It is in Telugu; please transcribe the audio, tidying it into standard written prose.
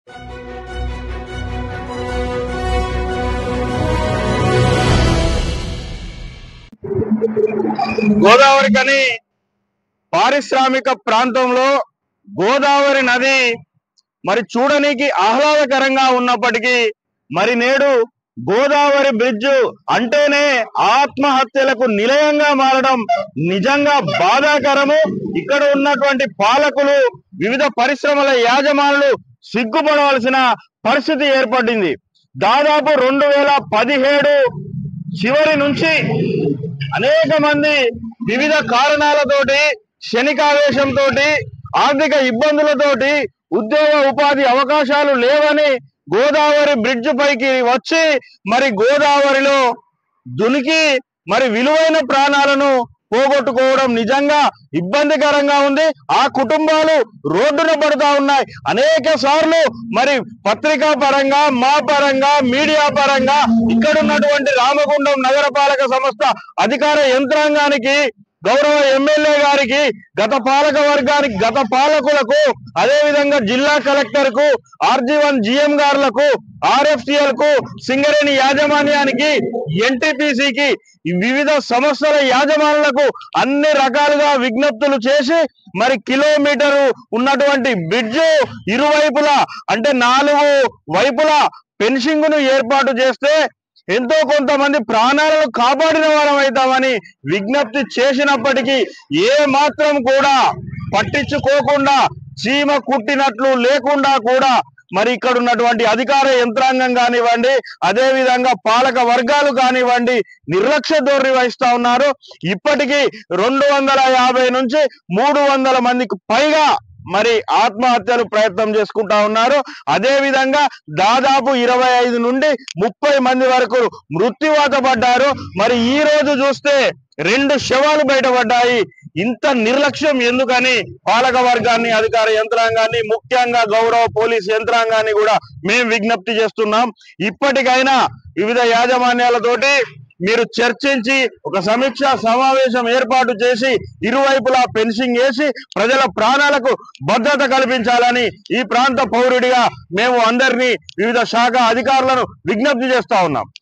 గోదావరి కని పారిశ్రామిక ప్రాంతంలో గోదావరి నది మరి చూడడానికి ఆహ్లాదకరంగా ఉన్నప్పటికీ మరి నేడు గోదావరి బ్రిడ్జ్ అంటేనే ఆత్మహత్యలకు నిలయంగా మారడం నిజంగా బాధాకరము. ఇక్కడ ఉన్నటువంటి పాలకులు, వివిధ పరిశ్రమల యాజమానులు సిగ్గుపడవలసిన పరిస్థితి ఏర్పడింది. దాదాపు 2017 చివరి నుంచి అనేక మంది వివిధ కారణాలతోటి, క్షణికావేశంతో, ఆర్థిక ఇబ్బందులతోటి ఉద్యోగ ఉపాధి అవకాశాలు లేవని గోదావరి బ్రిడ్జ్ పైకి వచ్చి మరి గోదావరిలో దునికి మరి విలువైన ప్రాణాలను పోగొట్టుకోవడం నిజంగా ఇబ్బందికరంగా ఉంది. ఆ కుటుంబాలు రోడ్డున పడుతూ ఉన్నాయి. అనేక సార్లు మరి పత్రికా పరంగా, మా పరంగా, మీడియా పరంగా ఇక్కడ ఉన్నటువంటి రామగుండం నగరపాలక సంస్థ అధికార యంత్రాంగానికి, గౌరవ ఎమ్మెల్యే గారికి, గత పాలక వర్గానికి, గత పాలకులకు, అదేవిధంగా జిల్లా కలెక్టర్ కు, RG1 GM గారులకు, RFCL కు, సింగరేణి యాజమాన్యానికి, NTPCకి, వివిధ సంస్థల యాజమానులకు అన్ని రకాలుగా విజ్ఞప్తులు చేసి మరి కిలోమీటరు ఉన్నటువంటి బ్రిడ్జ్ ఇరువైపులా అంటే 4 వైపులా ఫెన్సింగ్ ను ఏర్పాటు చేస్తే ఎంతో కొంతమంది ప్రాణాలను కాపాడిన వారం అవుతామని విజ్ఞప్తి చేసినప్పటికీ ఏ మాత్రం కూడా పట్టించుకోకుండా, చీమ కుట్టినట్లు లేకుండా కూడా మరి ఇక్కడ ఉన్నటువంటి అధికార యంత్రాంగం కానివ్వండి, అదే విధంగా పాలక వర్గాలు కానివ్వండి నిర్లక్ష్య ధోరణి వహిస్తా ఉన్నారు. ఇప్పటికీ 250 నుంచి 300 మందికి పైగా మరి ఆత్మహత్యలు ప్రయత్నం చేసుకుంటా ఉన్నారు. అదే విధంగా దాదాపు 25 నుండి 30 మంది వరకు మృత్యువాత పడ్డారు. మరి ఈ రోజు చూస్తే 2 శవాలు బయటపడ్డాయి. ఇంత నిర్లక్ష్యం ఎందుకని పాలక వర్గాన్ని, అధికార యంత్రాంగాన్ని, ముఖ్యంగా గౌరవ పోలీస్ యంత్రాంగాన్ని కూడా మేము విజ్ఞప్తి చేస్తున్నాం. ఇప్పటికైనా వివిధ యాజమాన్యాలతోటి మీరు చర్చించి ఒక సమీక్ష సమావేశం ఏర్పాటు చేసి ఇరువైపులా ఫెన్సింగ్ వేసి ప్రజల ప్రాణాలకు భద్రత కల్పించాలని ఈ ప్రాంత పౌరుడిగా మేము అందరినీ, వివిధ శాఖ అధికారులను విజ్ఞప్తి చేస్తా ఉన్నాం.